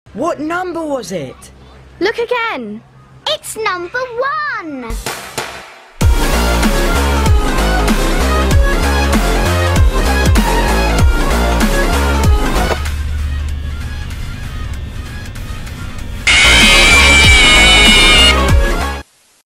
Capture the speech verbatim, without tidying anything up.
What number was it? Look again. It's number one.